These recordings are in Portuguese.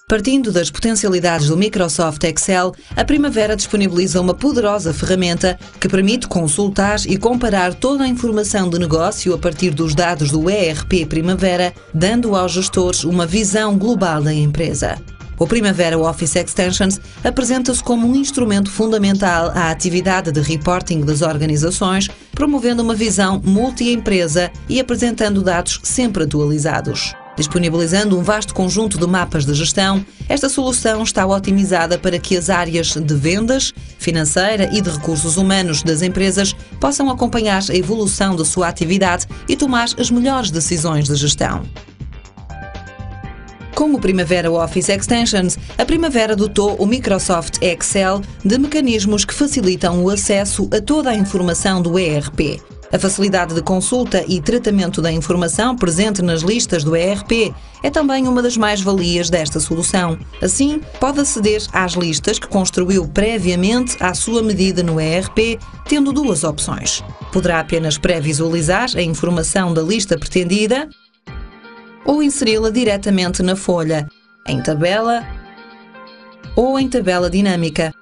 Partindo das potencialidades do Microsoft Excel, a Primavera disponibiliza uma poderosa ferramenta que permite consultar e comparar toda a informação de negócio a partir dos dados do ERP Primavera, dando aos gestores uma visão global da empresa. O Primavera Office Extensions apresenta-se como um instrumento fundamental à atividade de reporting das organizações, promovendo uma visão multi-empresa e apresentando dados sempre atualizados. Disponibilizando um vasto conjunto de mapas de gestão, esta solução está otimizada para que as áreas de vendas, financeira e de recursos humanos das empresas possam acompanhar a evolução da sua atividade e tomar as melhores decisões de gestão. Com o Primavera Office Extensions, a Primavera dotou o Microsoft Excel de mecanismos que facilitam o acesso a toda a informação do ERP. A facilidade de consulta e tratamento da informação presente nas listas do ERP é também uma das mais-valias desta solução. Assim, pode aceder às listas que construiu previamente à sua medida no ERP, tendo duas opções. Poderá apenas pré-visualizar a informação da lista pretendida ou inseri-la diretamente na folha, em tabela ou em tabela dinâmica,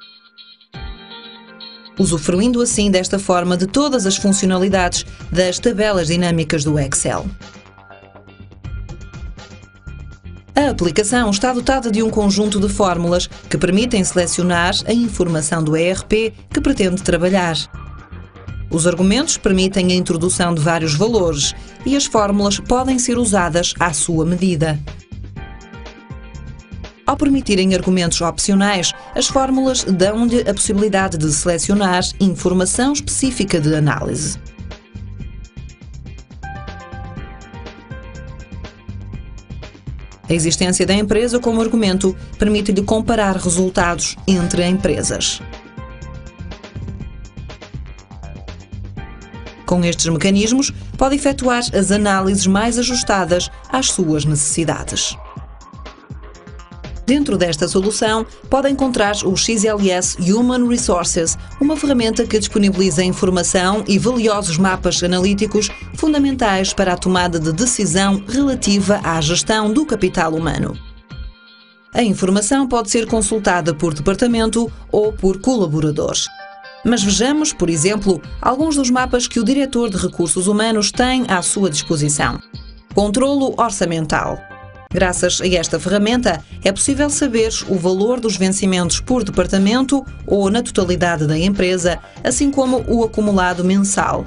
usufruindo assim desta forma de todas as funcionalidades das tabelas dinâmicas do Excel. A aplicação está dotada de um conjunto de fórmulas que permitem selecionar a informação do ERP que pretende trabalhar. Os argumentos permitem a introdução de vários valores e as fórmulas podem ser usadas à sua medida. Ao permitirem argumentos opcionais, as fórmulas dão-lhe a possibilidade de selecionar informação específica de análise. A existência da empresa como argumento permite-lhe comparar resultados entre empresas. Com estes mecanismos, pode efetuar as análises mais ajustadas às suas necessidades. Dentro desta solução, pode encontrar o XLS Human Resources, uma ferramenta que disponibiliza informação e valiosos mapas analíticos fundamentais para a tomada de decisão relativa à gestão do capital humano. A informação pode ser consultada por departamento ou por colaboradores. Mas vejamos, por exemplo, alguns dos mapas que o diretor de recursos humanos tem à sua disposição. Controlo orçamental. Graças a esta ferramenta, é possível saber o valor dos vencimentos por departamento ou na totalidade da empresa, assim como o acumulado mensal.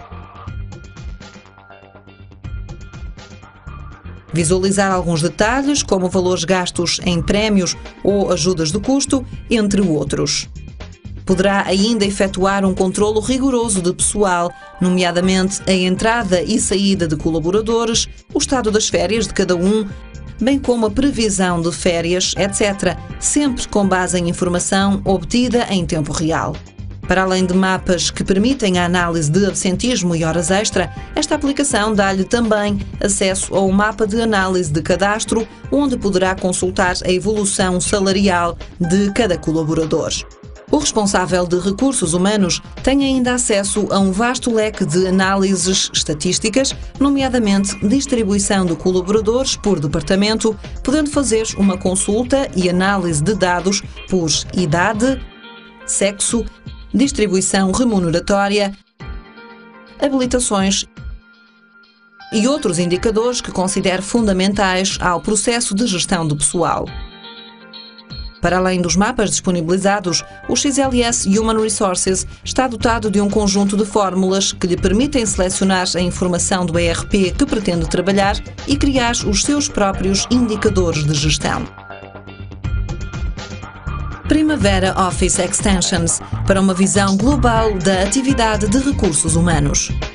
Visualizar alguns detalhes, como valores gastos em prémios ou ajudas de custo, entre outros. Poderá ainda efetuar um controlo rigoroso de pessoal, nomeadamente a entrada e saída de colaboradores, o estado das férias de cada um, bem como a previsão de férias, etc., sempre com base em informação obtida em tempo real. Para além de mapas que permitem a análise de absentismo e horas extra, esta aplicação dá-lhe também acesso a um mapa de análise de cadastro, onde poderá consultar a evolução salarial de cada colaborador. O responsável de recursos humanos tem ainda acesso a um vasto leque de análises estatísticas, nomeadamente distribuição de colaboradores por departamento, podendo fazer uma consulta e análise de dados por idade, sexo, distribuição remuneratória, habilitações e outros indicadores que considere fundamentais ao processo de gestão do pessoal. Para além dos mapas disponibilizados, o XLS Human Resources está dotado de um conjunto de fórmulas que lhe permitem selecionar a informação do ERP que pretende trabalhar e criar os seus próprios indicadores de gestão. Primavera Office Extensions, para uma visão global da atividade de recursos humanos.